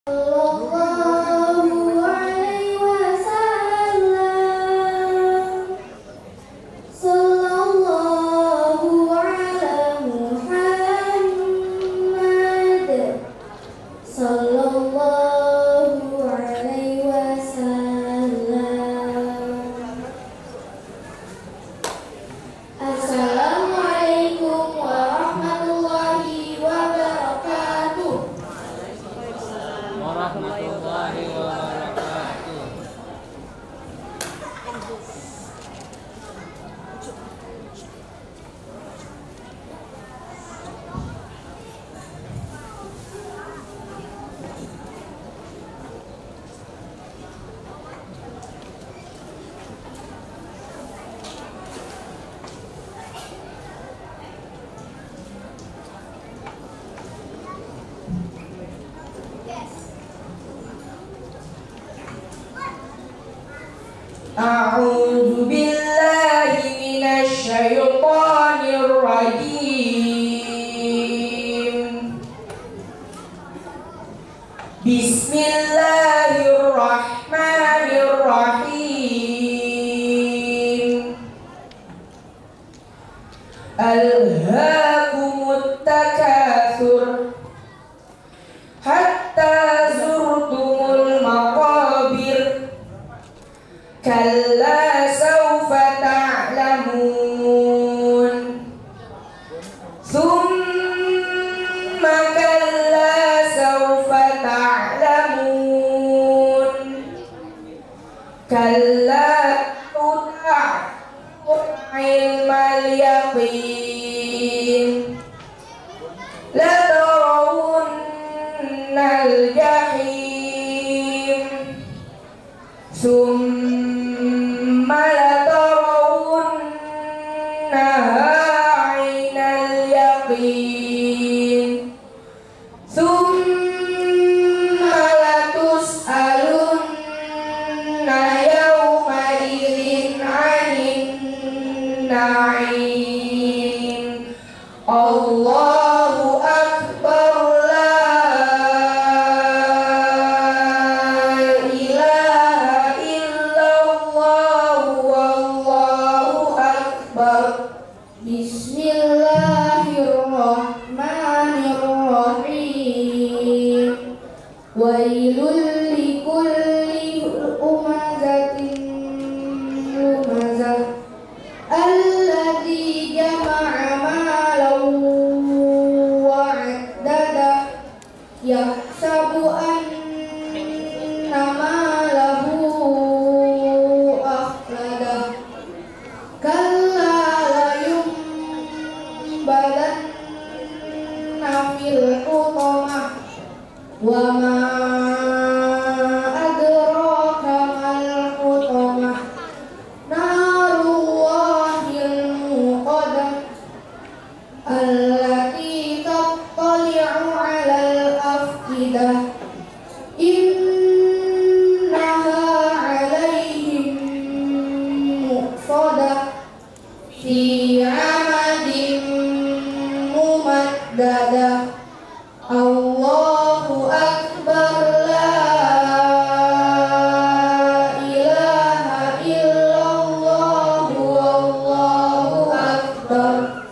A'udzu billahi minasy syaithanir rajim. Bismillahirrahmanirrahim. Alhaakumut takatsur hatta zurtumul maqabir. Kalla sawfa ta'lamun. Thumma kalla sawfa ta'lamun. Kalla ilmal yaqin. La tarawunnal jahim. Summa latarawunnaha 'ainal yaqin. Summa latus'alunna yawma idzin 'anin na'im. Allahu akbar. Bismillahirrahmanirrahim. Wailul likulli humazatin lumazah alladzi jama'a malan wa 'addadah yahsabu anna malahu akhladah. Kalla layumbalanna fil hutamah wa ma adraka mal hutamah narullahil muqadah allati tattali'u 'alal afidah innaha 'alaihim muqsadah fi 'amadin mumaddadah. Allahu akbar. La ilaha illallah. Wallahu akbar.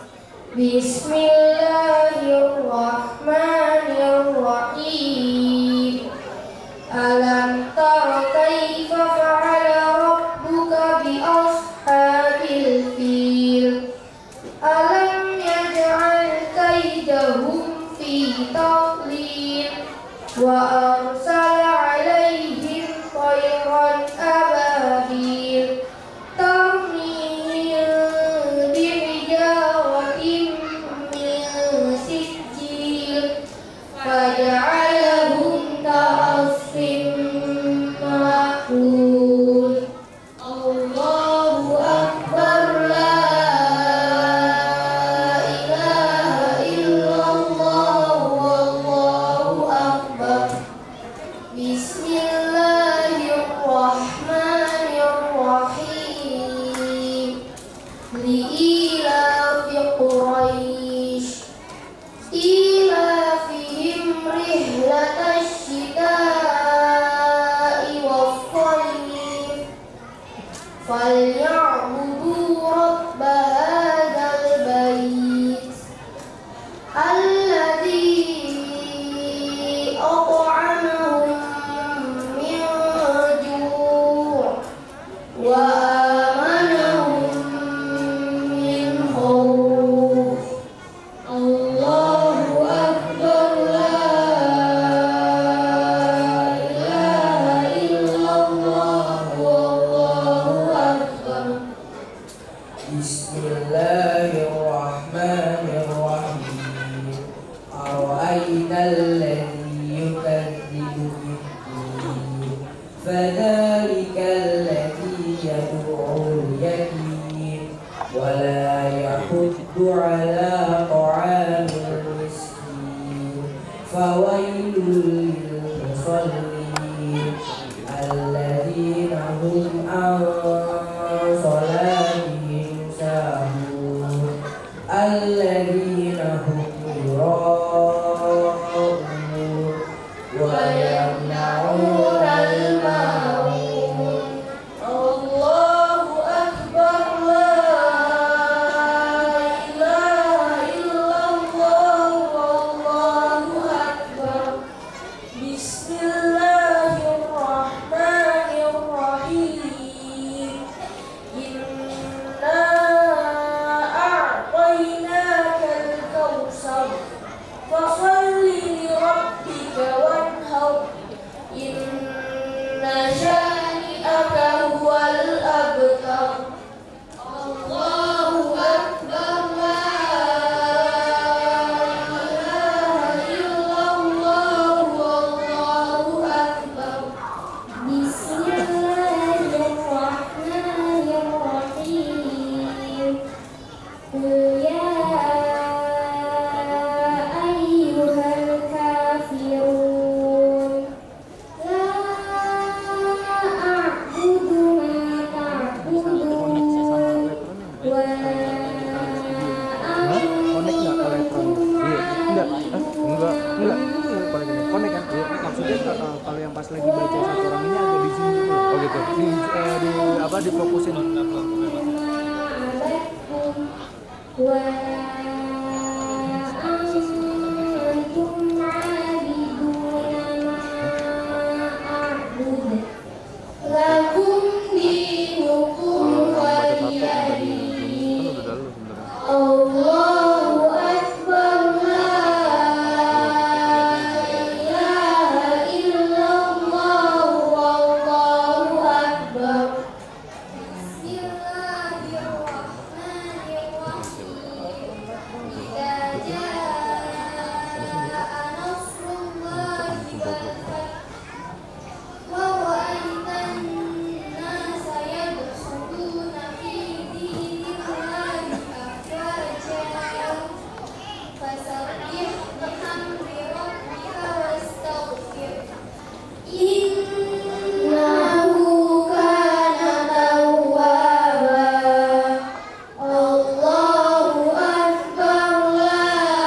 Bismillahirrahmanirrahim. Alam tara kaifa fa'ala rabbuka bi ashabil fil. Alam yaj'al kaidahum fi tadlil wa arsala 'alaihim tayran ababil tarmihim bihijaratin min sijil faja'alahum ka'asfin ma'kul. Allahu akbar. La ilaha illallah. Wallahu akbar. Bismillahirrahmanirrahim. Li'ilafi Quraisy ilafihim rihlatash shita فليعبدوا رب هذا البيت الذي أطعمهم من جوع وآمنهم من خوف. الله أكبر. لا إله إلا الله والله أكبر. بسم الله الرحمن الرحيم. أرأيت الذي يكذب بالدين فذلك الذي يدعو اليتيم ولا يحض على طعام المسكين فويل للمصلين الذين هم عن صلاتهم ساهون الذين هم يراءون ويمنعون الماعون. الله أكبر. لا إله إلا الله والله أكبر. بسم الله الرحمن الرحيم. إنا أعطيناك الكوثر فصل لربك وانهر إن شانئك هو الأبتر. الله أكبر. لا إله إلا الله والله أكبر. بسم الله الرحمن الرحيم. قل يا أيها الكافرون لا أعبد ما تعبدون ولا Konek kan? Maksudnya kalau yang pas lagi baca satu orang ini agak di sini. Oh gitu. Difokusin. Lakum dinukum waliyadin. Allahu Akbar. La ilaha illallah wallahu akbar. Bismillahirrahmanirrahim. Idza jaa nasrullahi wal fath wa ra'aitan nasa yadkhuluna fi dinillahi afwaja fasabbih bihamdi rabbika wastaghfir innahu kana tawwaba. Allahu akbar. La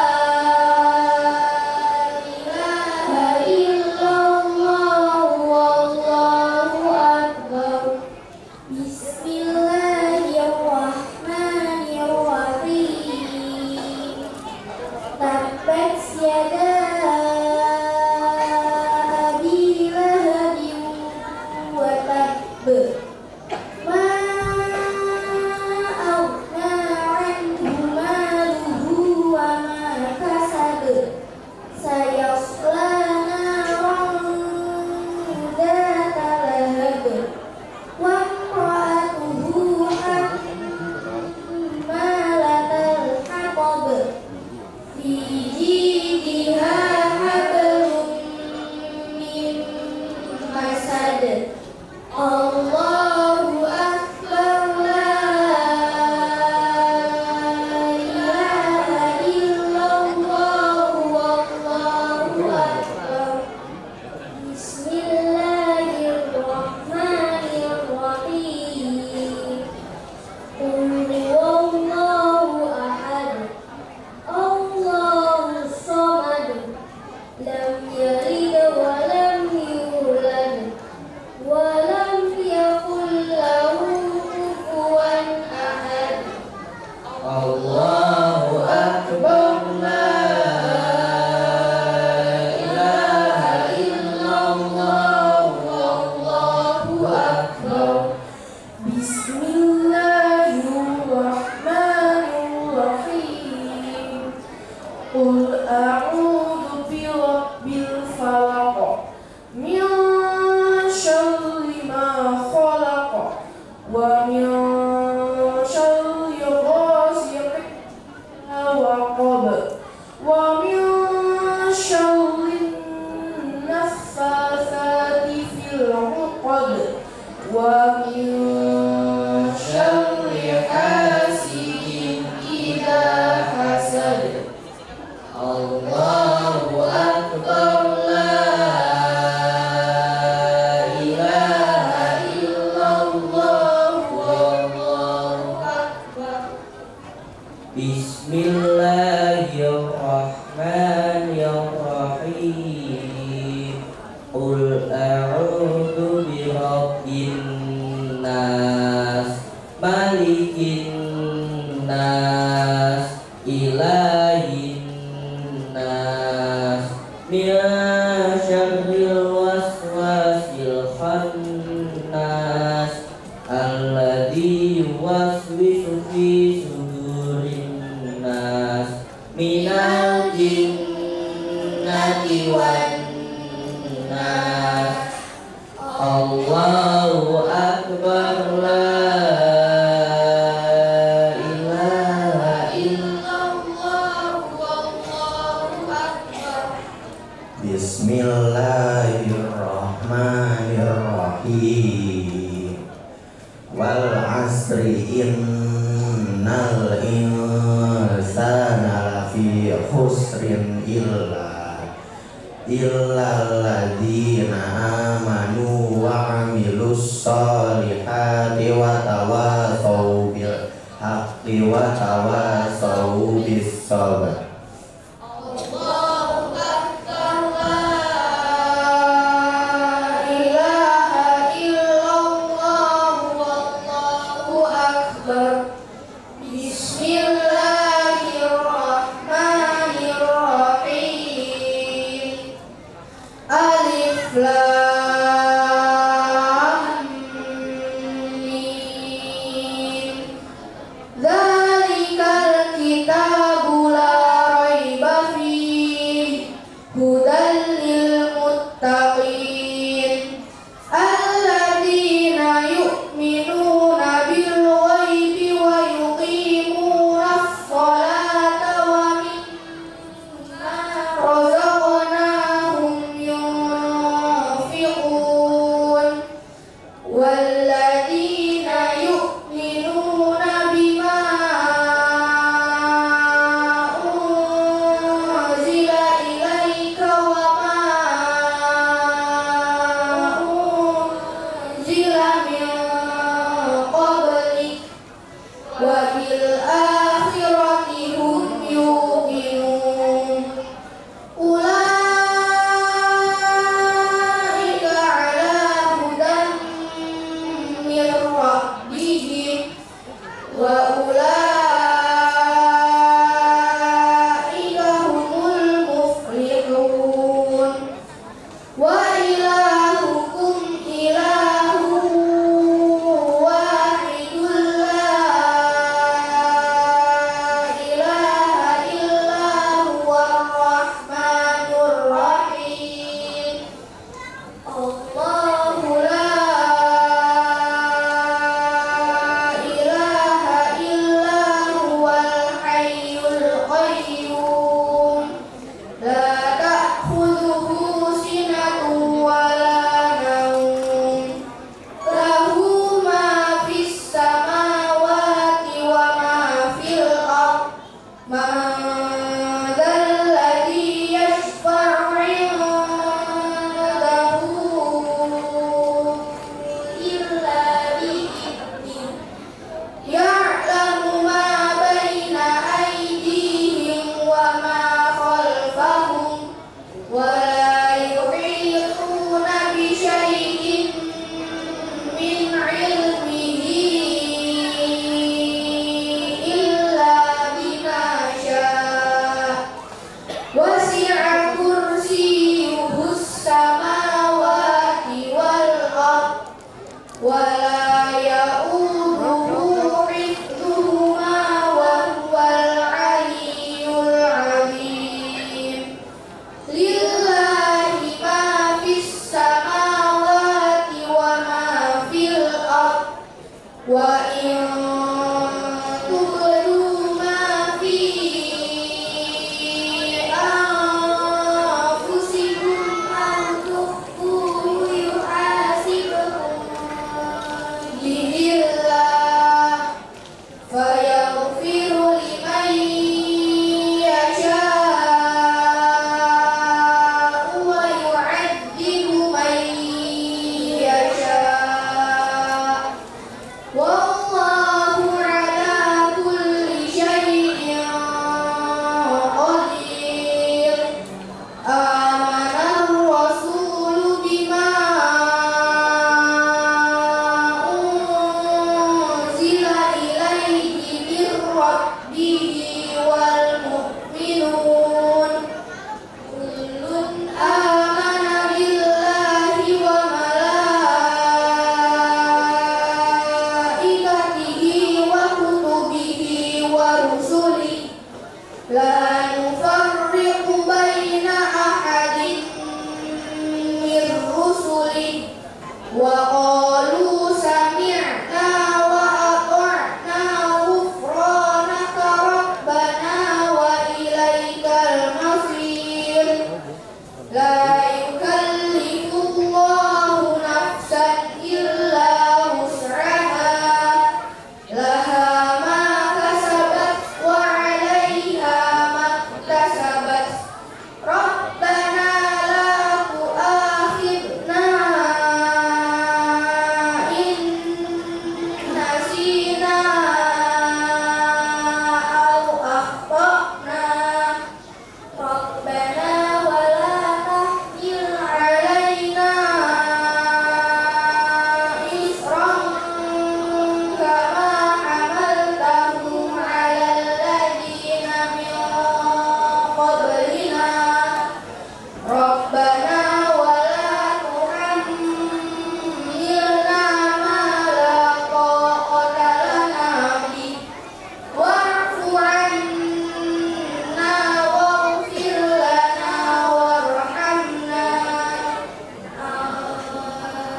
ilaha illallah wallahu akbar. Bismillahirrahmanirrahim. Tabbat yada abi lahabin wa tabb. Ma aghna anhu maluhu wa ma kasab. Sayasla naran dhata lahab. Wa imra'atuhu hammalatal hatab. Fi jidha hablum min masad. Allahu akbar. La ilaha illallah wallahu akbar. Bismillahirrahmanirrahim. Qul huwallahu ahad. Allahus samad. Lam yalid wa lam yulad wa ومن شر حاسد إذا حسد الله أكبر لا إله إلا الله والله أكبر بسم الله الرحمن الرحيم قل أعوذ برب الناس ملك الناس إله الناس من شر الوسواس الخناس الذي يوسوس في صدور الناس من الجنة والناس الله أكبر لا إله إلا الله والله أكبر بسم الله الرحمن الرحيم والعصر إن الإنسان لفي خسر إلا الذين آمنوا وعملوا الصالحات وتواصوا بالحق وتواصوا بالصبر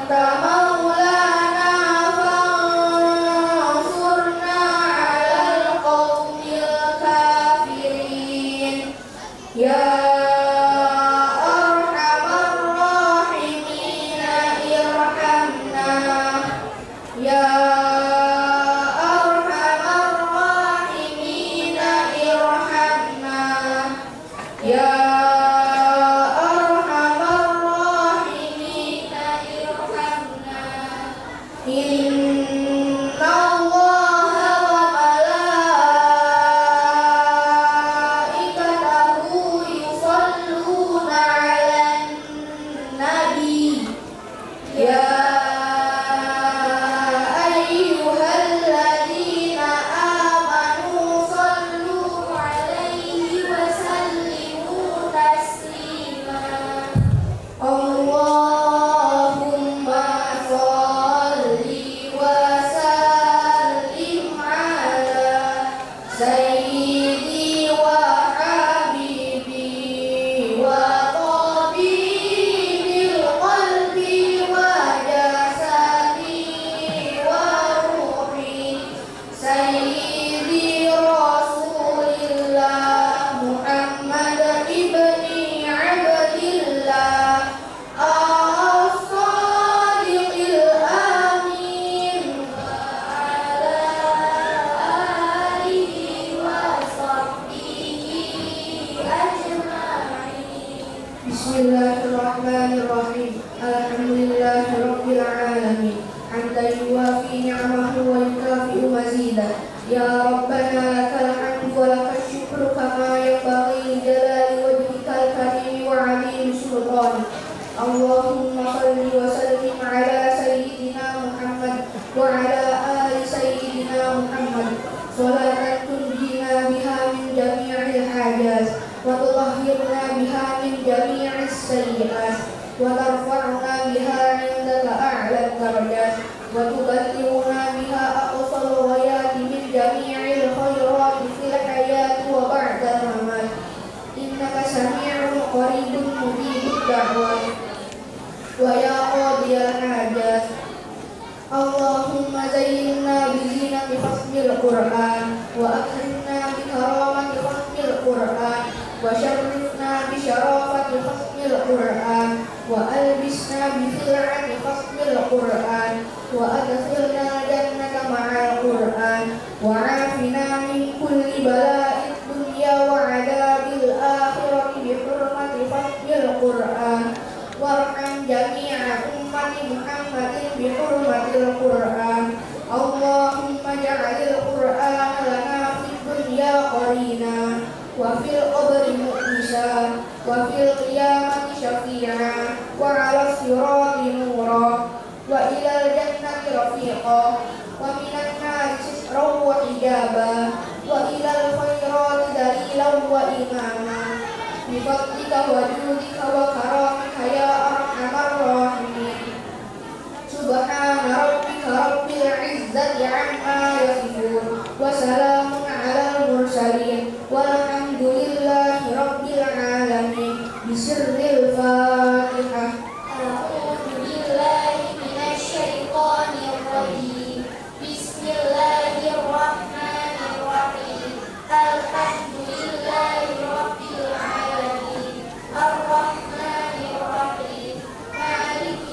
مولانا فانصرنا على القوم الكافرين يا أرحم الراحمين ارحمنا يا أرحم الراحمين ارحمنا يا أرحم الراحمين ارحمنا إن الله وملائكته يصلون على النبي يا أيها الذين آمنوا صلوا عليه وسلموا تسليما اللهم صل وسلم على سيدي وحبيبي وطبيب القلب وجسدي وروحي سيدي رسول الله محمد ابن عبد الله الصادق الأمين وعلى آله وصحبه أجمعين بسم الله الرحمن الرحيم الحمد لله رب العالمين حمدا يوافي نعمه ويكافئ مزيدا يا ربنا لك الحمد ولك الشكر كما ينبغي لجلال وجهك الكريم وعظيم سلطانك اللهم صل وسلم على سيدنا محمد وعلى آل سيدنا محمد صلاة تنجينا بها من جميع الحاجات وتطهرنا بها من جميع السيئات وترفعنا بها عندك أعلى الدرجات وتبلغنا بها أقصى الغايات من جميع الخيرات في الحياة وبعد الممات إنك سميع قريب مجيب الدعوات ويا قاضي الحاجات اللهم زينا بزينة ختم القرآن وأكرمنا بكرامة ختم القرآن وشرفنا بشرافة ختم القرآن وألبسنا بخلعة ختم القرآن وأدخلنا الجنة مع القرآن وعافنا من كل بلاء الدنيا وعذاب الآخرة بحرمة ختم القرآن وارحم جميع أمة محمد بحرمة القرآن اللهم اجعل القرآن لنا في الدنيا قرينا وفي القبر مؤنسا وفي القيامة شفيعا وعلى الصراط نورا وإلى الجنة رفيقا ومن النار سترا وحجابا وإلى الخيرات دليلا وإماما بفضلك وجودك وكرامك يا أرحم الراحمين سبحان ربك رب العزة عما يصفون وسلام على المرسلين والحمد لله رب العالمين بسر الفاتحة أعوذ بالله من الشيطان الرجيم بسم الله الرحمن الرحيم الحمد لله رب العالمين الرحمن الرحيم مالك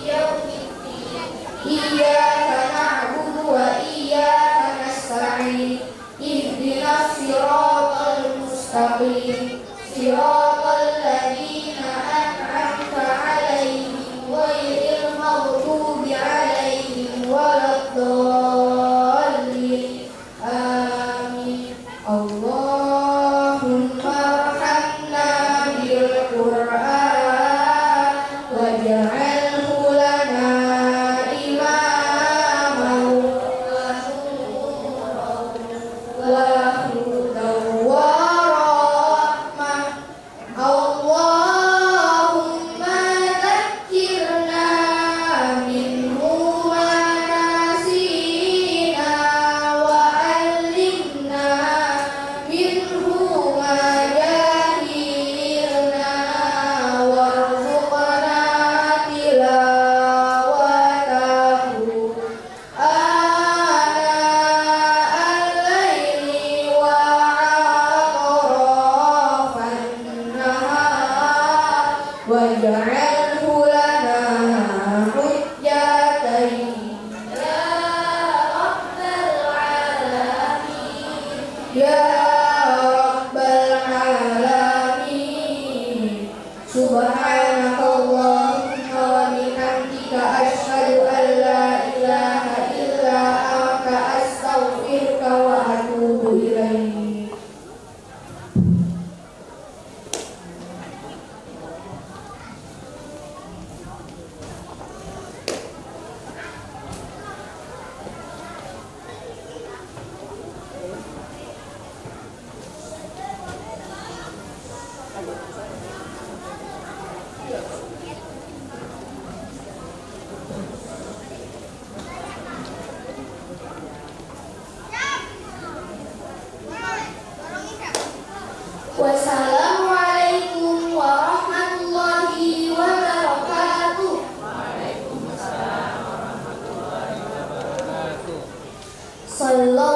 bihamdika asyhadu an la ilaha illa anta astaghfiruka wa atubu ilaik. Wassalamualaikum warahmatullahi wabarakatuh. Waalaikumsalam warahmatullahi wabarakatuh.